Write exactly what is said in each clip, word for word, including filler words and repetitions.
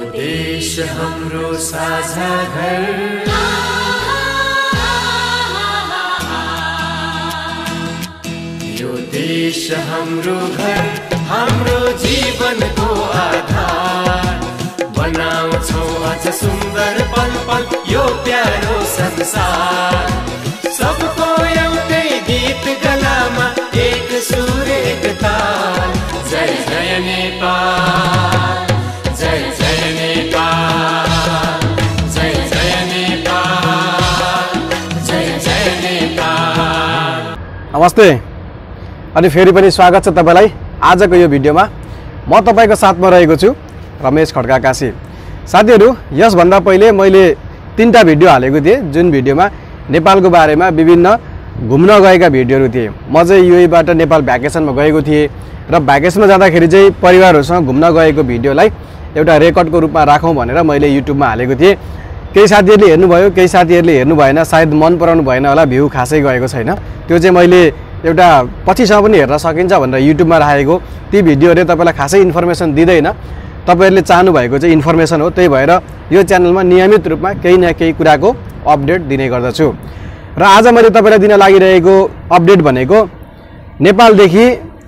देश हाम्रो साझा घर, यो देश हाम्रो घर, हाम्रो जीवनको आधार। बनाउँछौ अझ सुन्दर पल पल यो प्यारो संसार। सबको एउटै गीत गलामा, एक सुर एक ताल। जय जय नेपाल, जय जय नेपाल, जय जय नेपाल, जय जय नेपाल। नमस्ते, अनि फेरि पनि स्वागत छ तपाईलाई आजको यो भिडियोमा। म तपाईको साथमा रहेको छु रमेश खड्का काशी। साथीहरु, यसभन्दा पहिले मैले तीनटा भिडियो हालेको थिएँ, जुन भिडियोमा नेपालको बारेमा विभिन्न घुम्न गएका भिडियोहरू थिए। म चाहिँ युएबाट नेपाल भ्याकेसनमा गएको थिएँ र भ्याकेसनमा जाँदाखेरि चाहिँ परिवारहरूसँग घुम्न गएको भिडियोलाई एउटा रेकर्डको रूपमा राखौँ भनेर मैले युट्युबमा हालेको थिएँ। केही साथीहरूले हेर्नुभयो, केही साथीहरूले हेर्नु भएन, सायद मन पराउनु भएन होला, भ्यू खासै गएको छैन। त्यो चाहिँ मैले एउटा पछिसम्म पनि हेर्न सकिन्छ भनेर युट्युबमा राखेको। ती भिडियोहरूले तपाईँलाई खासै इन्फर्मेसन दिँदैन, तपाईहरूले चाहनु भएको चाहिँ इन्फर्मेसन हो। त्यही भएर यो च्यानलमा नियमित रूपमा केही न केही कुराको अपडेट दिने गर्दछु। र आज मैले तपाईँलाई दिन लागिरहेको अपडेट भनेको नेपालदेखि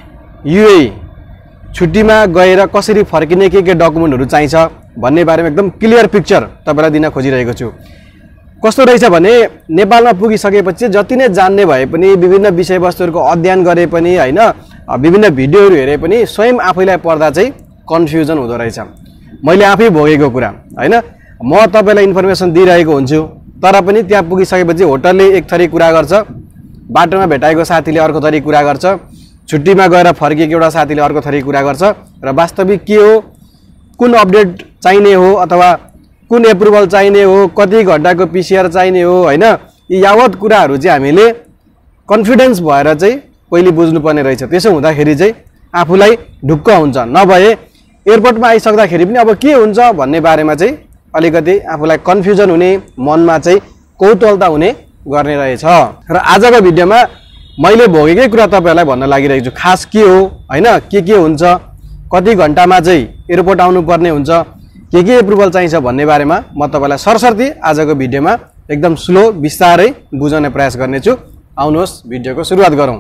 युए छुट्टीमा गएर कसरी फर्किने, के के डकुमेन्टहरू चाहिन्छ भन्ने बारेमा एकदम क्लियर पिक्चर तपाईँलाई दिन खोजिरहेको छु। कस्तो रहेछ भने नेपालमा पुगिसकेपछि जति नै जान्ने भए पनि, विभिन्न विषयवस्तुहरूको अध्ययन गरे पनि हैन, विभिन्न भिडियोहरू हेरे पनि स्वयं आफैलाई पढ्दा चाहिँ कन्फ्युजन हुँदो रहेछ। मैले आफै भोगेको कुरा हैन। म तपाईलाई इन्फर्मेसन दिइरहेको हुन्छु, तर पनि त्यहाँ पुगिसकेपछि होटलले एक थरी कुरा गर्छ, बाटोमा भेटाएको साथीले अर्को थरी कुरा गर्छ, छुट्टीमा गएर फर्किएको एउटा साथीले अर्को थरी कुरा गर्छ। र वास्तविक के हो, कुन अपडेट चाहिने हो अथवा कुन एप्रुभल चाहिने हो, कति घण्टाको पीसीआर चाहिने हो हैन, यी यावत कुराहरू चाहिँ हामीले कन्फिडेन्स भएर चाहिँ पहिले बुझ्नुपर्ने रहेछ। त्यसो हुँदाखेरि चाहिँ आफूलाई ढुक्क हुन्छ। नभए एयरपोर्टमा आइसक्दाखेरि पनि अब के हुन्छ भन्ने बारेमा चाहिँ अलिकति आफूलाई कन्फ्युजन हुने, मनमा चाहिँ कौतूहलता हुने गर्ने रहेछ। र आजको भिडियोमा मैले भोगेकै कुरा तपाईहरुलाई भन्न लागिरहेको छु। खास के हो हैन, के के हुन्छ, कति घण्टामा चाहिँ एयरपोर्ट आउनुपर्ने हुन्छ, के के एप्रुभल चाहिन्छ भन्ने बारेमा म तपाईलाई सरसर्ती आजको भिडियोमा एकदम स्लो बिस्तारै बुझाउने प्रयास गर्नेछु। आउनुहोस् भिडियोको सुरुवात गरौँ।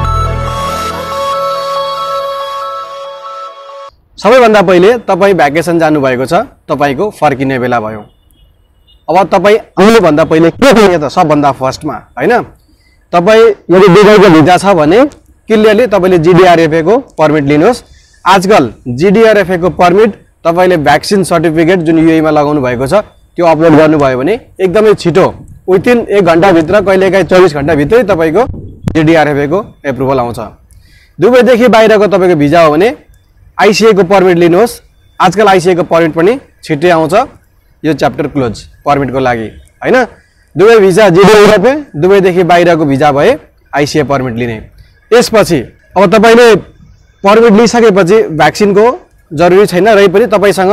सबैभन्दा पहिले तपाई भ्याकेसन जानुभएको छ, तपाईको फर्किने बेला भयो। अब तपाई आउनुभन्दा पहिले के गर्ने त सबभन्दा फर्स्टमा हैन, तपाई यदि दुबईको भिजा छ भने क्लियरली तपाईले जीडीआरएफए को पर्मिट लिनुहोस्। आजकल जीडीआरएफए को पर्मिट तपाईले भ्याक्सिन सर्टिफिकेट जुन युएमा लगाउनु भएको छ त्यो अपलोड गर्नुभयो भने एकदमै छिटो विथिन एक घण्टा भित्र, कहिलेकाहीँ चौबिस घण्टा भित्रै तपाईको जीडीआरएफए को एप्रुभल आउँछ। दुबईदेखि बाहिरको तपाईको भिजा हो भने आईसीए को पर्मिट लिनुहोस्। आजकल आईसीए को पर्मिट पनि छिट्टै आउँछ, यो च्याप्टर क्लोज पर्मिटको लागि हैन। दुबई भिजा जीडीआरएफए, दुबईदेखि बाहिरको भिजा भए आईसीए पर्मिट लिने। यसपछि अब तपाईले पर्मिट लिइसकेपछि भ्याक्सिनको जरुरी छैन, रही पनि तपाईसँग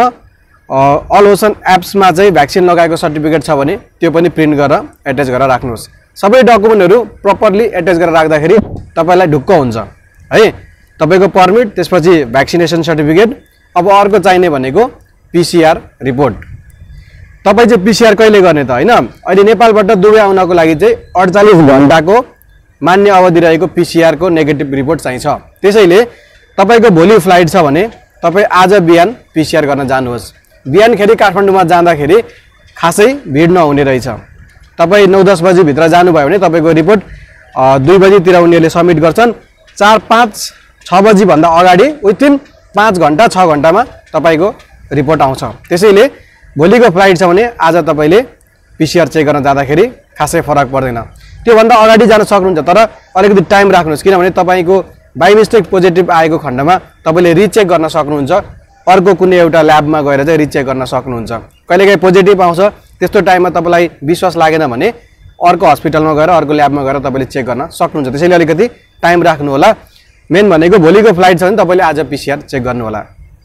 अल ओसन एप्समा चाहिँ भ्याक्सिन लगाएको सर्टिफिकेट छ भने त्यो पनि प्रिन्ट गरेर एट्याच गरेर राख्नुहोस्। सबै डकुमेन्टहरू प्रपरली एट्याच गरेर राख्दाखेरि तपाईलाई ढुक्क हुन्छ है। तपाईको पर्मिट, त्यसपछि भ्याक्सिनेसन सर्टिफिकेट। अब अर्को चाहिने भनेको पीसीआर रिपोर्ट। तपाई चाहिँ पीसीआर कहिले गर्ने त हैन, अहिले नेपालबाट दुबई आउनको लागि चाहिँ अडचालीस घण्टाको मान्य अवधि रहेको पीसीआर को नेगेटिभ रिपोर्ट चाहिन्छ। त्यसैले तपाईको भोलि फ्लाइट छ भने तपाई आज बिहान पीसीआर गर्न जानुहोस्। बिहानखेरि काठमाडौँमा जाँदाखेरि खासै भिड नहुने रहेछ। तपाई नौ दस बजी भित्र जानुभयो भने तपाईको रिपोर्ट दुई बजीतिर उनीहरूले सबमिट गर्छन्। चार पाँच छ बजी भन्दा अगाडि विथिन पाँच घण्टा छ घण्टामा तपाईको रिपोर्ट आउँछ। त्यसैले भोलिको फ्लाइट छ भने आज तपाईले पीसीआर चेक गर्न जाँदाखेरि खासै फरक पर्दैन। त्योभन्दा अगाडि जान सक्नुहुन्छ, तर अलिकति टाइम राख्नुहोस्, किनभने तपाईको बाई मिस्टेक पोजिटिभ आएको खण्डमा तपाईले रिचेक गर्न सक्नुहुन्छ। अर्को कुनै एउटा ल्याबमा गएर चाहिँ रिचेक गर्न सक्नुहुन्छ। कहिलेकाहीँ पोजिटिभ आउँछ, त्यस्तो टाइममा तपाईलाई विश्वास लागेन भने अर्को हस्पिटलमा गएर अर्को ल्याबमा गएर तपाईले चेक गर्न सक्नुहुन्छ। त्यसैले अलिकति टाइम राख्नु होला। मेन भनेको भोलिको फ्लाइट छ भने तपाईले आज पीसीआर चेक गर्नु होला।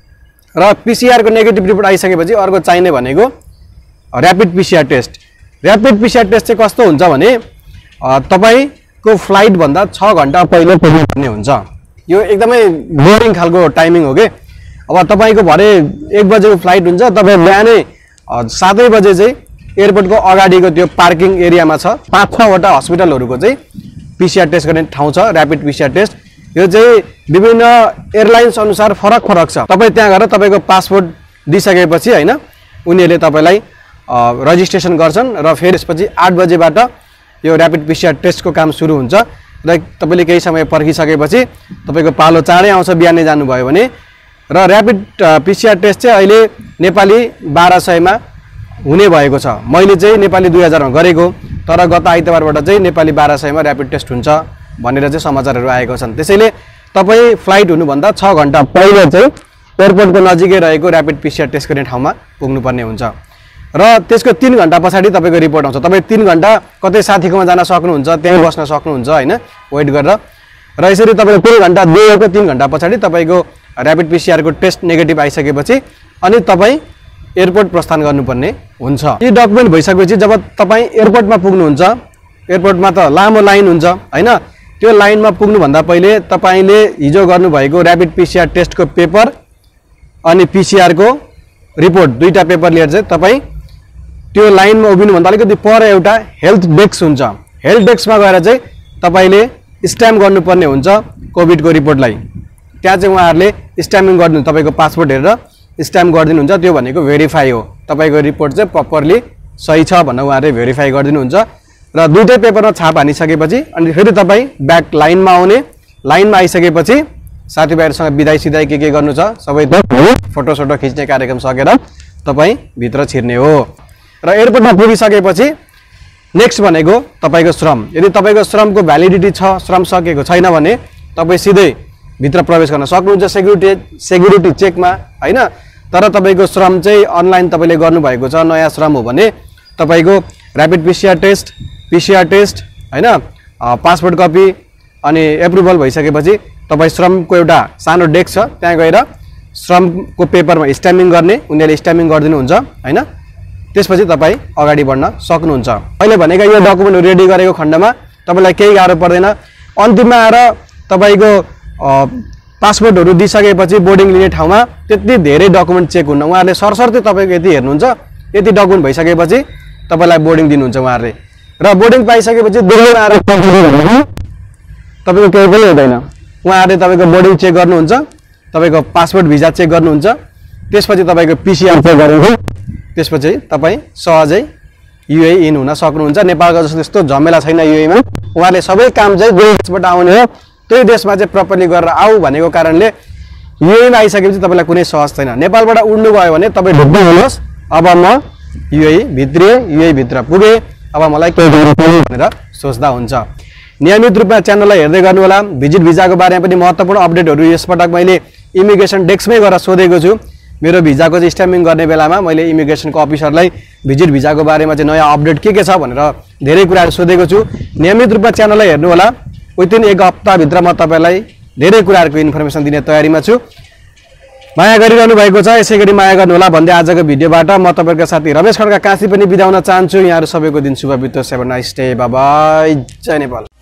र पीसीआर को नेगेटिभ रिपोर्ट आइसकेपछि अर्को चाहिने भनेको rapid PCR test. Rapid PCR test चाहिँ कस्तो हुन्छ भने तपाईको फ्लाइट भन्दा छ घण्टा पहिले पुग्नुपर्ने हुन्छ। यो एकदमै बोरिङ खालको टाइमिङ हो के। अब तपाईको भरे एक बजेको फ्लाइट हुन्छ, तपाईँ बिहानै सातै बजे चाहिँ एयरपोर्टको अगाडिको त्यो पार्किङ एरियामा छ पाँच छवटा हस्पिटलहरूको चाहिँ पीसीआर टेस्ट गर्ने ठाउँ छ, ऱ्यापिड पीसीआर टेस्ट। यो चाहिँ विभिन्न एयरलाइन्स अनुसार फरक फरक छ। तपाईँ त्यहाँ गएर तपाईँको पासपोर्ट दिइसकेपछि होइन उनीहरूले तपाईँलाई रजिस्ट्रेसन गर्छन् र फेरि त्यसपछि आठ बजेबाट यो ऱ्यापिड पीसीआर टेस्टको काम सुरु हुन्छ र तपाईँले केही समय पर्खिसकेपछि तपाईँको पालो चाँडै आउँछ बिहानै जानुभयो भने। र ऱ्यापिड पीसीआर टेस्ट चाहिँ अहिले नेपाली बाह्र सयमा हुने भएको छ। मैले चाहिँ नेपाली दुई हजारमा गरेको, तर गत आइतबारबाट चाहिँ नेपाली बाह्र सयमा ऱ्यापिड टेस्ट हुन्छ भनेर चाहिँ समाचारहरू आएको छन्। त्यसैले तपाईँ फ्लाइट हुनुभन्दा छ घन्टा पहिले चाहिँ एयरपोर्टको नजिकै रहेको ऱ्यापिड पीसीआर टेस्ट गर्ने ठाउँमा पुग्नुपर्ने हुन्छ र त्यसको तीन घन्टा पछाडि तपाईँको रिपोर्ट आउँछ। तपाईँ तीन घन्टा कतै साथीकोमा जान सक्नुहुन्छ, त्यहीँ बस्न सक्नुहुन्छ होइन वेट गरेर। र यसरी तपाईँको तीन घन्टा दिएको तीन घन्टा पछाडि तपाईँको ऱ्यापिड पीसीआरको टेस्ट नेगेटिभ आइसकेपछि अनि तपाईँ एयरपोर्ट प्रस्थान गर्नुपर्ने हुन्छ। यी डकुमेन्ट भइसकेपछि जब तपाईँ एयरपोर्टमा पुग्नुहुन्छ, एयरपोर्टमा त लामो लाइन हुन्छ होइन, त्यो लाइनमा पुग्नुभन्दा पहिले तपाईँले हिजो गर्नुभएको ऱ्यापिड पीसीआर टेस्टको पेपर अनि पीसीआरको रिपोर्ट दुईवटा पेपर लिएर चाहिँ तपाईँ त्यो लाइनमा उभिनुभन्दा अलिकति पर एउटा हेल्थ डेस्क हुन्छ। हेल्थ डेस्कमा गएर चाहिँ तपाईँले स्ट्याम्प गर्नुपर्ने हुन्छ कोभिडको रिपोर्टलाई। त्यहाँ चाहिँ उहाँहरूले स्ट्याम्पिङ गरिदिनु, तपाईँको पासपोर्ट हेरेर स्ट्याम्प गरिदिनुहुन्छ। त्यो भनेको भेरिफाई हो, तपाईँको रिपोर्ट चाहिँ प्रपरली सही छ भनेर उहाँहरूले भेरिफाई गरिदिनुहुन्छ। र दुईटै पेपरमा छाप हानिसकेपछि अनि फेरि तपाईँ ब्याक लाइनमा आउने, लाइनमा आइसकेपछि साथीभाइहरूसँग बिदाई सिधाई के के गर्नु छ सबै फोटो सोटो खिच्ने कार्यक्रम सकेर तपाईँ भित्र छिर्ने हो। र एयरपोर्टमा पुगिसकेपछि नेक्स्ट भनेको तपाईँको श्रम। यदि तपाईँको श्रमको भ्यालिडिटी छ, श्रम सकेको छैन भने तपाईँ सिधै भित्र प्रवेश गर्न सक्नुहुन्छ सेक्युरिटी सेक्युरिटी चेकमा होइन। तर तपाईँको श्रम चाहिँ अनलाइन तपाईँले गर्नुभएको छ, नयाँ श्रम हो भने तपाईँको rapid PCR test, PCR test होइन, पासपोर्ट कपी अनि एप्रुभल भइसकेपछि तपाईँ श्रमको एउटा सानो डेस्क छ, त्यहाँ गएर श्रमको पेपरमा स्ट्याम्पिङ गर्ने, उनीहरूले स्ट्याम्पिङ गरिदिनुहुन्छ होइन। त्यसपछि तपाईँ अगाडि बढ्न सक्नुहुन्छ। अहिले भनेका यो डकुमेन्टहरू रेडी गरेको खण्डमा तपाईँलाई केही गाह्रो पर्दैन। अन्तिममा आएर तपाईँको पासपोर्टहरू दिइसकेपछि बोर्डिङ लिने ठाउँमा त्यति धेरै डकुमेन्ट चेक हुन्न, उहाँहरूले सरसर्ती तपाईँको यति हेर्नुहुन्छ, यति डकुमेन्ट भइसकेपछि तपाईँलाई बोर्डिङ दिनुहुन्छ उहाँहरूले। र बोर्डिङ पाइसकेपछि दिल्लीमा आएर तपाईँको केही पनि हुँदैन, उहाँहरूले तपाईँको बोर्डिङ चेक गर्नुहुन्छ, तपाईँको पासपोर्ट भिजा चेक गर्नुहुन्छ, त्यसपछि तपाईँको पीसीआर चेक गर्नुहुन्छ, त्यसपछि तपाईँ सहजै युए इन हुन सक्नुहुन्छ। नेपालको जस्तो त्यस्तो झमेला छैन युएमा, उहाँहरूले सबै काम चाहिँ जो देशबाट आउने हो त्यही देशमा चाहिँ प्रपरली गरेर आऊ भनेको कारणले युएमा आइसकेपछि तपाईँलाई कुनै सहज छैन। नेपालबाट उड्नु गयो भने तपाईँ ढुक्क हुनुहोस्, अब म युए भित्रिएँ, युए भित्र पुगेँ, अब मलाई केही गर्नु पर्यो भनेर सोच्दा हुन्छ। नियमित रूपमा च्यानललाई हेर्दै गर्नुहोला। भिजिट भिजाको बारेमा पनि महत्त्वपूर्ण अपडेटहरू यसपटक मैले इमिग्रेसन डेस्कमै गएर सोधेको छु। मेरो भिजाको चाहिँ स्ट्याम्पिङ गर्ने बेलामा मैले इमिग्रेसनको अफिसरलाई भिजिट भिजाको बारेमा चाहिँ नयाँ अपडेट के के छ भनेर धेरै कुराहरू सोधेको छु। नियमित रूपमा च्यानललाई हेर्नुहोला। विदिन एक हप्ताभित्र म तपाईँलाई धेरै कुराहरूको इन्फर्मेसन दिने तयारीमा छु। माया गरिरहनु भएको छ, यसै गरी माया गर्नुहोला भन्दै आजको भिडियोबाट म तपाईँको साथी रमेश खड्का काशी पनि बिदा हुन चाहन्छु। यहाँहरू सबैको दिन शुभ बितोस्। Have a nice day, bye bye, जय नेपाल।